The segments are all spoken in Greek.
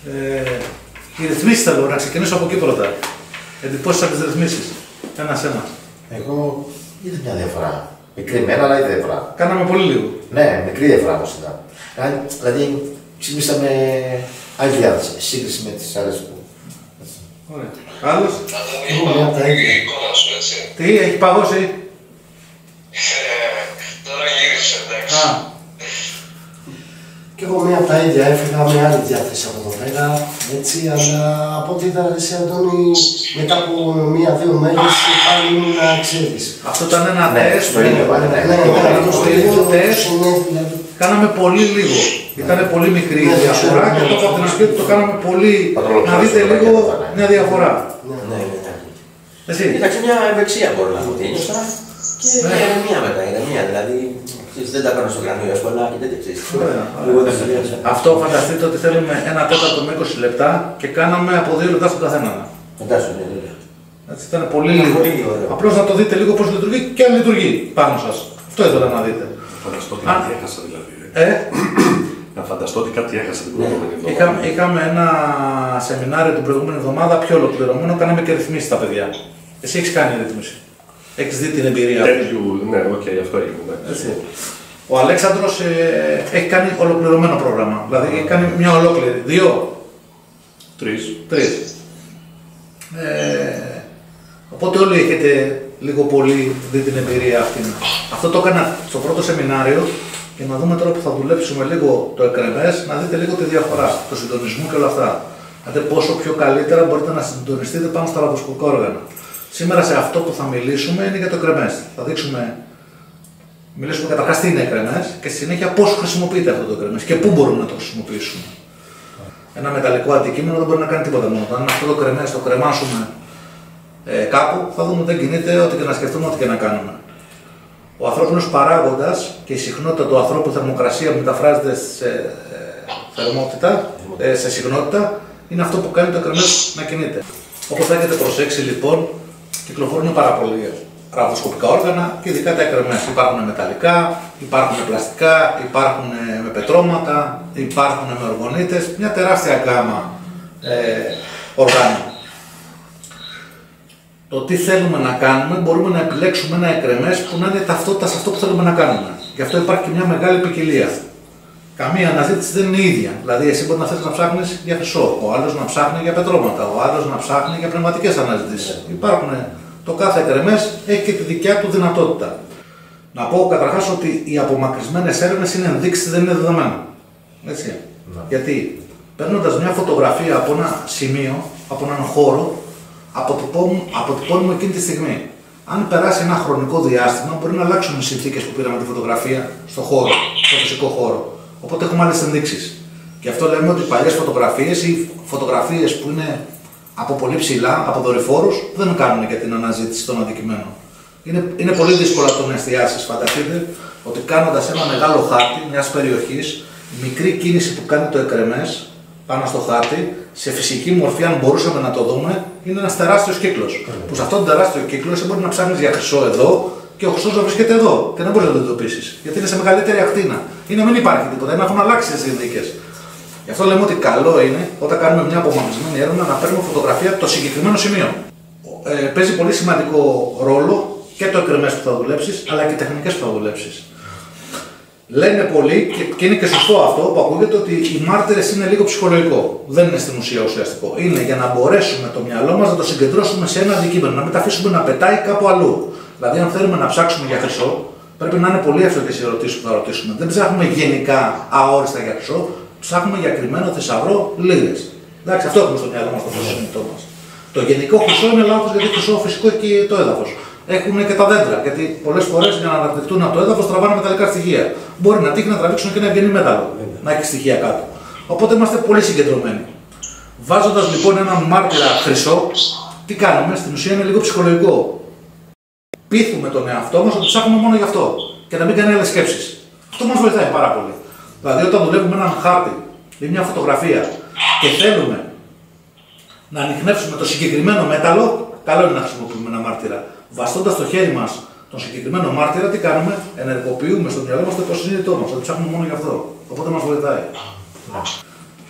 Οι ρυθμίσεις θέλω να ξεκινήσω από εκεί πρώτα. Εντυπώσεις από τις ρυθμίσεις. Ένα-ένα. Εγώ είδα μια διαφορά. Μικρή μένα, αλλά είδα διαφορά. Κάναμε πολύ λίγο. Ναι, μικρή διαφορά όμως ήταν. Δηλαδή, ξυπνήσαμε άλλη διάθεση, σύγκριση με τις άλλες που. Ωραία. Άλλος. Εγώ μια από τα ίδια. Τι, έχει παγώσει. Τώρα γύρισε, εντάξει. Και εγώ μία από τα ίδια έφυγα με άλλη διάθεση από εδώ πέρα, έτσι, αλλά από ό,τι είδα εσύ Αντώνη, μετά από μία-δύο μέρες πάλι ήμουν να ξέρεις. Αυτό ήταν ένα τεστ. Το ίδιο τεστ. Κάναμε πολύ λίγο. Ήταν πολύ μικρή η διαφορά και το από την αρχή το κάναμε πολύ. Να δείτε λίγο μια διαφορά. Εσύ. Κοίταξε, μια ευεξία μπορώ να πω ότι ένιωσα και μια ηρεμία μετά, ηρεμία, δηλαδή δεν τα παίρνω στο κρανίο εύκολα και τέτοια ξέρεις. Αυτό φανταστείτε ότι θέλουμε 1/4 με 20 λεπτά και κάναμε από 2 λεπτά στον καθένα. Φαντάσου, ναι, βέβαια. Έτσι ήταν πολύ λίγο. Απλώς να το δείτε λίγο πώς λειτουργεί και αν λειτουργεί πάνω σας. Αυτό ήθελα να δείτε. Φανταστώ ότι κάτι έχασα δηλαδή. Να φανταστώ ότι κάτι έχασα την προηγούμενη εβδομάδα. Είχαμε ένα σεμινάριο την προηγούμενη εβδομάδα πιο ολοκληρωμένο, κάναμε και ρυθμίσεις τα παιδιά. Εσύ έχεις κάνει ρυθμίση. Έχεις δει την εμπειρία αυτή. Ναι, οκ, αυτό έγινε. Ο Αλέξανδρος έχει κάνει ολοκληρωμένο πρόγραμμα. Δηλαδή έχει κάνει μια ολόκληρη. 2. 3. Οπότε όλοι έχετε λίγο πολύ δει την εμπειρία αυτή. Αυτό το έκανα στο πρώτο σεμινάριο και να δούμε τώρα που θα δουλέψουμε λίγο το εκρεμές, να δείτε λίγο τη διαφορά, το συντονισμό και όλα αυτά. Να δείτε πόσο πιο καλύτερα μπορείτε να συντονιστείτε πάνω στα λαβοσκοπικά όργανα. Σήμερα σε αυτό που θα μιλήσουμε είναι για το εκρεμές. Θα μιλήσουμε καταρχάς τι είναι εκρεμές και στη συνέχεια πώς χρησιμοποιείται αυτό το εκρεμές και πού μπορούμε να το χρησιμοποιήσουμε. Ένα μεταλλικό αντικείμενο δεν μπορεί να κάνει τίποτα μόνο. Αν αυτό το κρεμές το κρεμάσουμε κάπου, θα δούμε ότι δεν κινείται, ό,τι και να σκεφτούμε, ό,τι και να κάνουμε. Ο ανθρώπινος παράγοντας και η συχνότητα του ανθρώπου θερμοκρασία μεταφράζεται σε θερμότητα, σε συχνότητα, είναι αυτό που κάνει το κρεμές να κινείται. Όπως θα έχετε προσέξει λοιπόν, κυκλοφορούν πάρα πολλοί ραυδοσκοπικά όργανα και ειδικά τα εκρεμές. Υπάρχουν μεταλλικά, υπάρχουν πλαστικά, υπάρχουν με πετρώματα, υπάρχουν με οργονίτες, μια τεράστια γκάμα οργάνων. Το τι θέλουμε να κάνουμε, μπορούμε να επιλέξουμε ένα εκρεμές που να είναι ταυτότητα σε αυτό που θέλουμε να κάνουμε. Γι' αυτό υπάρχει και μια μεγάλη ποικιλία. Καμία αναζήτηση δεν είναι ίδια. Δηλαδή, εσύ μπορεί να θέλεις να ψάχνεις για χρυσό, ο άλλος να ψάχνει για πετρώματα, ο άλλος να ψάχνει για πνευματικές αναζητήσεις. Υπάρχουν. Το κάθε εκρεμές έχει και τη δικιά του δυνατότητα. Να πω καταρχάς ότι οι απομακρυσμένες έρευνες είναι ενδείξεις, δεν είναι δεδομένα. Έτσι. Γιατί παίρνοντας μια φωτογραφία από ένα σημείο, από έναν χώρο, αποτυπώνουμε εκείνη τη στιγμή. Αν περάσει ένα χρονικό διάστημα, μπορεί να αλλάξουν οι συνθήκες που πήραμε τη φωτογραφία στο χώρο, στο φυσικό χώρο. Οπότε έχουμε άλλες ενδείξεις. Γι' αυτό λέμε ότι οι παλιές φωτογραφίες ή φωτογραφίες που είναι από πολύ ψηλά, από δορυφόρους, δεν κάνουν για την αναζήτηση των αντικειμένων. Είναι πολύ δύσκολο να τον εστιάσεις. Φανταστείτε ότι κάνοντας ένα μεγάλο χάρτη μιας περιοχής, η μικρή κίνηση που κάνει το εκρεμές πάνω στο χάρτη, σε φυσική μορφή, αν μπορούσαμε να το δούμε, είναι ένας τεράστιος κύκλος. Που σε αυτόν τον τεράστιο κύκλο εσύ μπορεί να ψάχνεις για χρυσό εδώ και ο χρυσός να βρίσκεται εδώ και δεν μπορείς να το εντοπίσεις. Γιατί είναι σε μεγαλύτερη ακτίνα. Ή να μην υπάρχει τίποτα, ή να έχουν αλλάξει τις συνθήκες. Γι' αυτό λέμε ότι καλό είναι όταν κάνουμε μια απομακρυσμένη έρευνα να παίρνουμε φωτογραφία το συγκεκριμένο σημείο. Παίζει πολύ σημαντικό ρόλο και το εκρεμές που θα δουλέψεις, αλλά και οι τεχνικές που θα δουλέψεις. Λένε πολλοί, και είναι και σωστό αυτό που ακούγεται, ότι οι μάρτυρες είναι λίγο ψυχολογικό. Δεν είναι στην ουσία ουσιαστικό. Είναι για να μπορέσουμε το μυαλό μας να το συγκεντρώσουμε σε ένα αντικείμενο, να μην τα αφήσουμε να πετάει κάπου αλλού. Δηλαδή, αν θέλουμε να ψάξουμε για χρυσό, πρέπει να είναι πολύ εύστοχες οι ερωτήσεις που θα ρωτήσουμε. Δεν ψάχνουμε γενικά αόριστα για χρυσό, ψάχνουμε για κρυμμένο θησαυρό λίρες. Εντάξει, αυτό έχουμε στο μυαλό μας, το προσωπικό μας. Το γενικό χρυσό είναι λάθος, γιατί χρυσό φυσικό έχει και το έδαφος. Έχουν και τα δέντρα, γιατί πολλές φορές για να αναπτυχθούν από το έδαφος τραβάνε μεταλλικά στοιχεία. Μπορεί να τύχει να τραβήξουν και ένα ευγενή μέταλλο, να έχει στοιχεία κάτω. Οπότε είμαστε πολύ συγκεντρωμένοι. Βάζοντας λοιπόν έναν μάρτυρα χρυσό, τι κάνουμε, στην ουσία είναι λίγο ψυχολογικό. Πείθουμε τον εαυτό μας ότι ψάχνουμε μόνο γι' αυτό και να μην κάνει άλλες σκέψεις. Αυτό μας βοηθάει πάρα πολύ. Δηλαδή, όταν δουλεύουμε έναν χάρτη ή μια φωτογραφία και θέλουμε να ανιχνεύσουμε το συγκεκριμένο μέταλλο, καλό είναι να χρησιμοποιούμε ένα μάρτυρα. Βαστώντας το χέρι μας τον συγκεκριμένο μάρτυρα, τι κάνουμε, ενεργοποιούμε στο μυαλό μας το υποσυνείδητό μας, ότι ψάχνουμε μόνο γι' αυτό. Οπότε μας βοηθάει.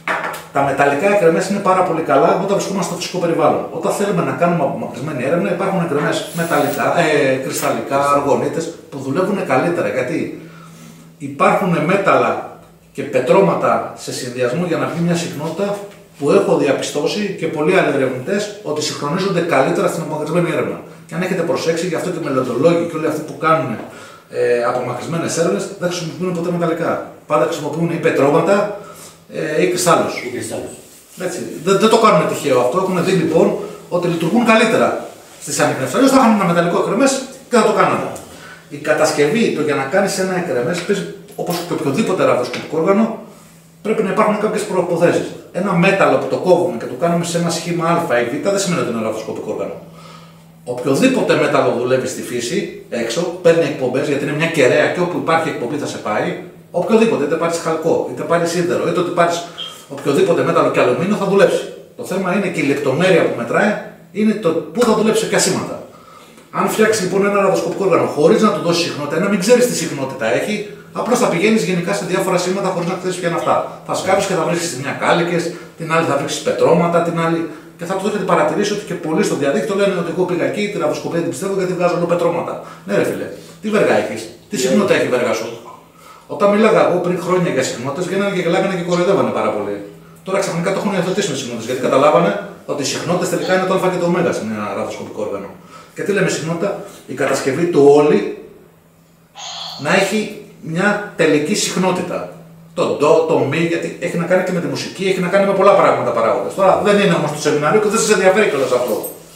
Τα μεταλλικά εκρεμές είναι πάρα πολύ καλά όταν βρισκόμαστε στο φυσικό περιβάλλον. Όταν θέλουμε να κάνουμε απομακρυσμένη έρευνα, υπάρχουν εκρεμές μεταλλικά, κρυσταλλικά, αργονίτες που δουλεύουν καλύτερα. Γιατί υπάρχουν μέταλλα και πετρώματα σε συνδυασμό για να βγει μια συχνότητα που έχω διαπιστώσει και πολλοί άλλοι ερευνητές ότι συγχρονίζονται καλύτερα στην απομακρυσμένη έρευνα. Και αν έχετε προσέξει, γι' αυτό και οι μελλοντολόγοι και όλοι αυτοί που κάνουν απομακρυσμένες έρευνες δεν χρησιμοποιούν ποτέ μεταλλικά. Πάντα χρησιμοποιούν ή πετρώματα ή κρυστάλλους. Δεν το κάνουν τυχαίο αυτό. Έχουν δει λοιπόν ότι λειτουργούν καλύτερα στις ανιχνεύσεις. Αλλιώς θα είχαν ένα μεταλλικό εκρεμές και θα το κάνανε. Η κατασκευή, το για να κάνεις ένα εκρεμές, όπως και οποιοδήποτε ραδιοσκοπικό όργανο, πρέπει να υπάρχουν κάποιες προϋποθέσεις. Ένα μέταλλο που το κόβουμε και το κάνουμε σε ένα σχήμα Α ή Β δεν σημαίνει ότι είναι ραδιοσκοπικό όργανο. Οποιοδήποτε μέταλλο δουλεύει στη φύση, έξω, παίρνει εκπομπές γιατί είναι μια κεραία και όπου υπάρχει εκπομπή θα σε πάει. Οποιοδήποτε, είτε πάρει χαλκό, είτε πάρει σίδερο, είτε ότι πάρει οποιοδήποτε μέταλλο και αλουμίνιο θα δουλέψει. Το θέμα είναι και η λεπτομέρεια που μετράει είναι το πού θα δουλέψει ποια σήματα. Αν φτιάξει λοιπόν ένα ραδιοσκοπικό όργανο χωρίς να του δώσει συχνότητα ή να μην ξέρει τι συχνότητα έχει, απλώς θα πηγαίνει γενικά σε διάφορα σήματα χωρίς να ξέρει ποια είναι αυτά. Θα σκάβει και θα βρίσκει τη μια κάλικες, την άλλη θα βρει πετρώματα, την άλλη. Και θα το έχετε παρατηρήσει ότι και πολλοί στο διαδίκτυο λένε ότι εγώ πήγα εκεί, τη ραδιοσκοπία την πιστεύω γιατί βγάζω όλο πετρώματα. Ναι, ρε φίλε, τι βεργά έχει, τι συχνότητα έχει η βεργά σου. Όταν μίλαγα εγώ πριν χρόνια για συχνότητες, βγαίνανε και γελάγανε και κοροϊδεύανε πάρα πολύ. Τώρα ξαφνικά το έχουν υιοθετήσει με συχνότητες γιατί καταλάβανε ότι οι συχνότητες τελικά είναι το Α και το Ω σε ένα ραδιοσκοπικό όργανο. Και τι λέμε συχνότητα, η κατασκευή του όλη να έχει μια τελική συχνότητα. Το ντο, το μη, γιατί έχει να κάνει και με τη μουσική, έχει να κάνει με πολλά πράγματα παράγοντες. Τώρα δεν είναι όμως το σεμινάριο και δεν σας ενδιαφέρει κιόλας αυτό.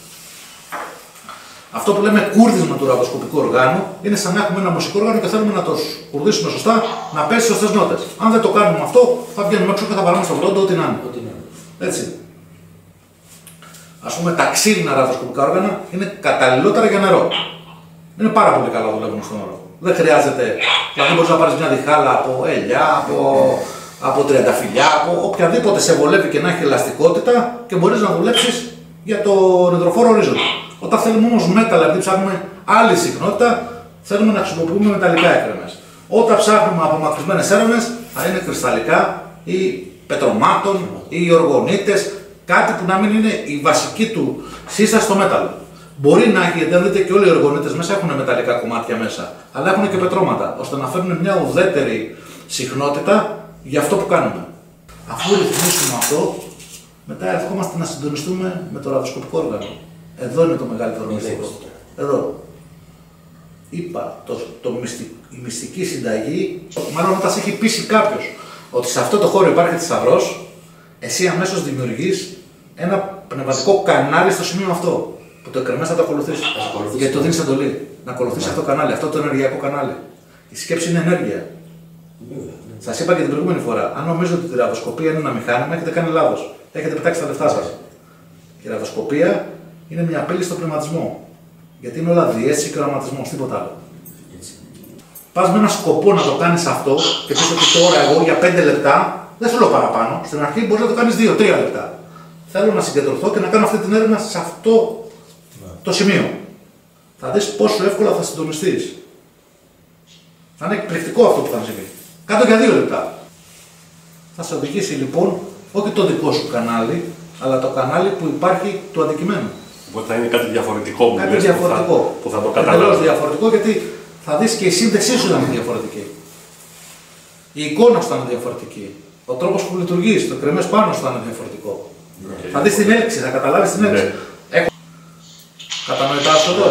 Αυτό που λέμε κούρδισμα του ραδιοσκοπικού οργάνου είναι σαν να έχουμε ένα μουσικό όργανο και θέλουμε να το κουρδίσουμε σωστά, να πέσει σωστές νότες. Αν δεν το κάνουμε αυτό, θα βγαίνουμε έξω και θα βάλουμε στον βρόντο ό,τι να είναι. Έτσι. Ας πούμε, τα ξύλινα ραδιοσκοπικά όργανα είναι καταλληλότερα για νερό. Είναι πάρα πολύ καλά δουλεύουν στον νερό. Δεν χρειάζεται, δηλαδή μπορείς να πάρεις μια διχάλα από ελιά, από τριανταφυλλιά, από οποιαδήποτε σε βολεύει και να έχει ελαστικότητα και μπορείς να δουλέψεις για τον υδροφόρο ορίζοντα. Όταν θέλουμε όμως μέταλλα, επειδή ψάχνουμε άλλη συχνότητα, θέλουμε να χρησιμοποιούμε μεταλλικά έκρεμες. Όταν ψάχνουμε απομακρυσμένες έρευνες, θα είναι κρυσταλλικά ή πετρωμάτων ή οργονίτες, κάτι που να μην είναι η βασική του σύσταση στο μέταλλο. Μπορεί να έχει, γιατί αν δείτε και όλοι οι οργονίτες μέσα έχουν μεταλλικά κομμάτια μέσα, αλλά έχουν και πετρώματα, ώστε να φέρουν μια ουδέτερη συχνότητα για αυτό που κάνουμε. Αφού ρυθμίσουμε αυτό, μετά ερχόμαστε να συντονιστούμε με το ραδιοσκοπικό όργανο. Εδώ είναι το μεγαλύτερο μυστικό. Εδώ. Είπα, η μυστική συνταγή, μάλλον όταν σε έχει πείσει κάποιος ότι σε αυτό το χώρο υπάρχει θησαυρός, εσύ αμέσως δημιουργείς ένα πνευματικό κανάλι στο σημείο αυτό. Που το εκρεμές θα το ακολουθήσει. Γιατί το δίνεις εντολή. Να ακολουθήσει αυτό το κανάλι, αυτό το ενεργειακό κανάλι. Η σκέψη είναι ενέργεια. Σας είπα και την προηγούμενη φορά, αν νομίζετε ότι η ραδιοσκοπία είναι ένα μηχάνημα, έχετε κάνει λάθος. Έχετε πετάξει τα λεφτά σας. Η ραδιοσκοπία είναι μια απειλή στον πνευματισμό. Γιατί είναι όλα διέστηση και οραματισμός, τίποτα άλλο. Πας με ένα σκοπό να το κάνεις αυτό και πεις ότι τώρα εγώ για 5 λεπτά, δεν σου λέω παραπάνω, στην αρχή μπορείς να το κάνεις 2-3 λεπτά. Θέλω να συγκεντρωθώ και να κάνω αυτή την έρευνα σε αυτό το σημείο. Θα δεις πόσο εύκολα θα συντονιστείς. Θα είναι εκπληκτικό αυτό που θα συμβεί. Κάτω για 2 λεπτά. Θα σε οδηγήσει λοιπόν όχι το δικό σου κανάλι, αλλά το κανάλι που υπάρχει του αντικειμένου. Οπότε θα είναι κάτι διαφορετικό κάτι διαφορετικό. Που θα το καταλάβει. Εντελώς διαφορετικό, γιατί θα δεις και η σύνδεσή σου θα είναι διαφορετική. Η εικόνα σου θα είναι διαφορετική. Ο τρόπος που λειτουργείς, το κρεμές πάνω σου θα είναι διαφορετικό. Θα δεις την έλξη, θα καταλάβεις την έλξη. Κατανοητά αυτό εδώ.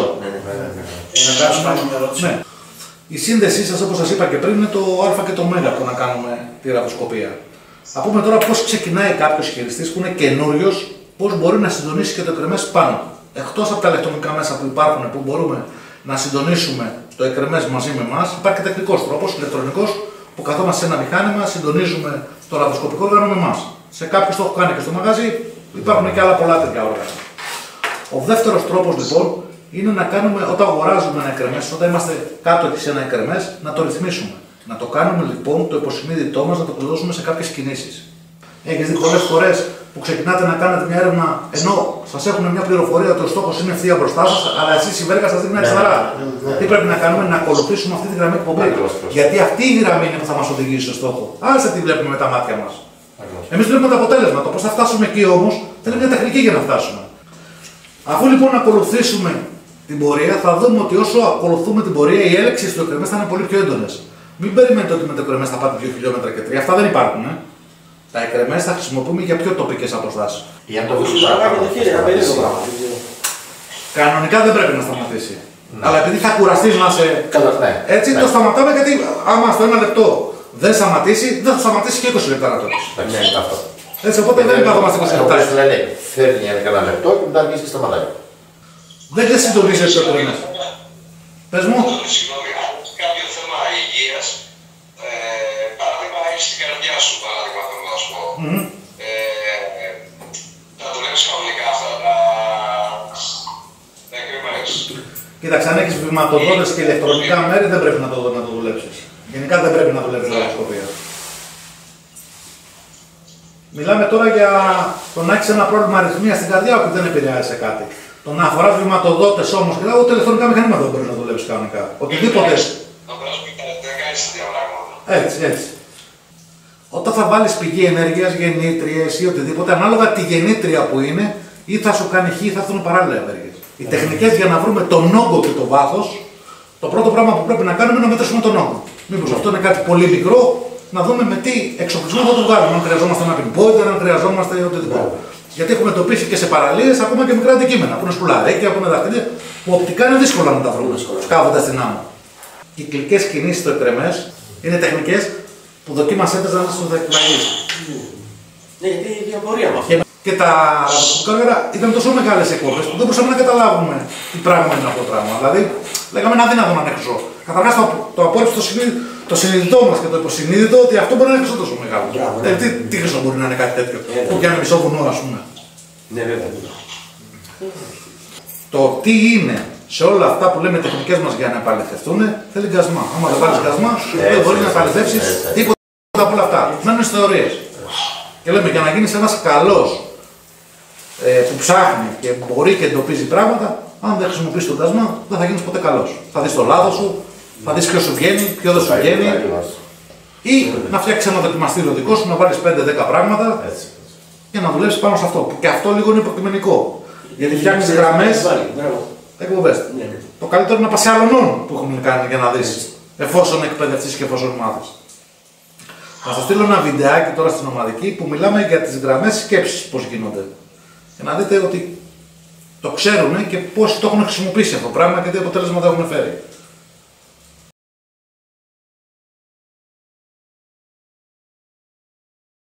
Ναι. Η σύνδεσή σας, όπως σας είπα και πριν, είναι το Α και το Ω που να κάνουμε τη ραδιοσκοπία. Θα πούμε τώρα πώς ξεκινάει κάποιος χειριστής που είναι καινούριος, πώς μπορεί να συντονίσει και το εκρεμές πάνω. Εκτός από τα ηλεκτρονικά μέσα που υπάρχουν, που μπορούμε να συντονίσουμε το εκρεμές μαζί με εμάς, υπάρχει και τεχνικός τρόπος, ηλεκτρονικός, που καθόμαστε σε ένα μηχάνημα, συντονίζουμε το ραδιοσκοπικό όργανο με εμάς. Σε κάποιους το έχω κάνει και στο μαγαζί, υπάρχουν και άλλα πολλά τέτοια όργανα. Ο δεύτερος τρόπος λοιπόν είναι να κάνουμε, όταν αγοράζουμε ένα εκρεμές, όταν είμαστε κάτω σε ένα εκρεμές, να το ρυθμίσουμε. Να το κάνουμε λοιπόν το υποσυνείδητό μας, να το προσδώσουμε σε κάποιες κινήσεις. Έχεις δει πολλές φορές που ξεκινάτε να κάνετε μια έρευνα ενώ σας έχουν μια πληροφορία ότι ο στόχος είναι ευθεία μπροστά σας, αλλά εσείς η βέργα σας δίνει αριστερά. Τι πρέπει να κάνουμε, να ακολουθήσουμε αυτή τη γραμμή εκπομπή. Γιατί αυτή η γραμμή είναι που θα μας οδηγήσει στο στόχο. Άσε τι βλέπουμε με τα μάτια μας. Εμείς βλέπουμε το αποτέλεσμα. Το πώς θα φτάσουμε εκεί όμως θέλει μια τεχνική για να φτάσουμε. Αφού λοιπόν ακολουθήσουμε την πορεία, θα δούμε ότι όσο ακολουθούμε την πορεία, οι έλεξεις του εκρεμές θα είναι πολύ πιο έντονες. Μην περιμένετε ότι με το εκρεμές θα πάτε 2 χιλιόμετρα και 3. Αυτά δεν υπάρχουν. Τα εκρεμές θα χρησιμοποιούμε για πιο τοπικές αποστάσεις. Για να το βρούμε Κανονικά δεν πρέπει να σταματήσει. Αλλά επειδή θα κουραστείς να σε. Έτσι το σταματάμε γιατί άμα στο 1 λεπτό δεν σταματήσει, δεν θα σταματήσει και 20 λεπτά να το πεις. Έτσι οπότε δεν καθόμαστε 20 λεπτά. Δηλαδή φέρνει ένα λεπτό και μετά αρχίζει και σταματάει. Δεν συντονίζεται το εκρεμές. Πες μου. Συγγνώμη, κάποιο θέμα υγείας, παράδειγμα έχεις στην καρδιά σου, παράδειγμα θέλω να σου πω. Θα δουλεύεις κανονικά αυτά τα εκρεμές. Κοίταξε, αν έχεις βηματοδότες και ηλεκτρονικά μέρη δεν πρέπει να το δουλέψεις. Γενικά δεν πρέπει να δουλεύεις δολοσκοπία. Μιλάμε τώρα για το να έχεις ένα πρόβλημα αριθμίας στην καρδιά που δεν επηρεάζει σε κάτι. Το να αφορά βηματοδότες όμως και ούτε ηλεκτρονικά μηχανήματα δεν μπορεί να δουλεύεις κανονικά. Οτιδήποτε. Να περάσουμε και να κάνεις τέτοια πράγματα. Έτσι. Όταν θα βάλεις πηγή ενέργειας, γεννήτριες ή οτιδήποτε, ανάλογα τη γεννήτρια που είναι, ή θα σου κάνει χ ή θα έρθουν παράλληλα ενέργειες. Οι τεχνικές για να βρούμε τον όγκο και το βάθος, το πρώτο πράγμα που πρέπει να κάνουμε είναι να μετρήσουμε τον όγκο. Μήπως αυτό είναι κάτι πολύ μικρό, να δούμε με τι εξοπλισμό θα το βγάλουμε. Αν χρειαζόμαστε ένα pinpointer, αν χρειαζόμαστε οτιδήποτε. Γιατί έχουμε εντοπίσει και σε παραλίες ακόμα και μικρά αντικείμενα που είναι σκουλαρίκια, που είναι δαχτυλία, που οπτικά είναι δύσκολα να τα βρούμε σκάβοντας την άμμο. Κυκλικές κινήσεις στο εκρεμές είναι τεχνικές που δοκίμασέ τες να σου εκπλαγείς. Ναι, γιατί η διαφορία με αυτό. Και τα ραδιοσκοπικά ήταν τόσο μεγάλες εκπομπές που δεν μπορούσαμε να καταλάβουμε τι πράγμα είναι αυτό το πράγμα. Δηλαδή, λέγαμε είναι αδύνατο να είναι χρυσό. Καταρχάς το απόρριψε το συνειδητό μας και το υποσυνείδητο ότι αυτό μπορεί να είναι χρυσό τόσο μεγάλο. Τι χρυσό μπορεί να είναι κάτι τέτοιο, που πιάνει μισό βουνό, ας πούμε. Ναι, βέβαια. Το τι είναι σε όλα αυτά που λέμε τεχνικές μας για να επαληθευτούν θέλει γκασμά. Άμα δεν βάλεις γκασμά, δεν μπορεί να επαληθεύσεις τίποτα από όλα αυτά. Μένουν στις θεωρίες. Και λέμε για να γίνεις ένας καλός που ψάχνει και μπορεί και εντοπίζει πράγματα, αν δεν χρησιμοποιήσεις τον γκασμά, δεν θα γίνεις ποτέ καλός. Θα δεις το λάθος σου, θα δεις ποιο σου βγαίνει, ποιο δεν σου βγαίνει. Ή να φτιάξεις ένα δοκιμαστήριο δικό σου, να βάλεις 5-10 πράγματα και να δουλέψεις πάνω σε αυτό. Και αυτό λίγο είναι υποκειμενικό. Γιατί φτιάχνεις γραμμές. Εκπομπές. Το καλύτερο είναι να πας σε άλλον που έχουν κάνει για να δεις, εφόσον εκπαιδευτείς και εφόσον μάθεις. Θα σας στείλω ένα βιντεάκι τώρα στην ομαδική που μιλάμε για τις γραμμές σκέψης πώς γίνονται. Για να δείτε ότι το ξέρουν και πώς το έχουν χρησιμοποιήσει αυτό το πράγμα και τι αποτέλεσμα δεν έχουν φέρει.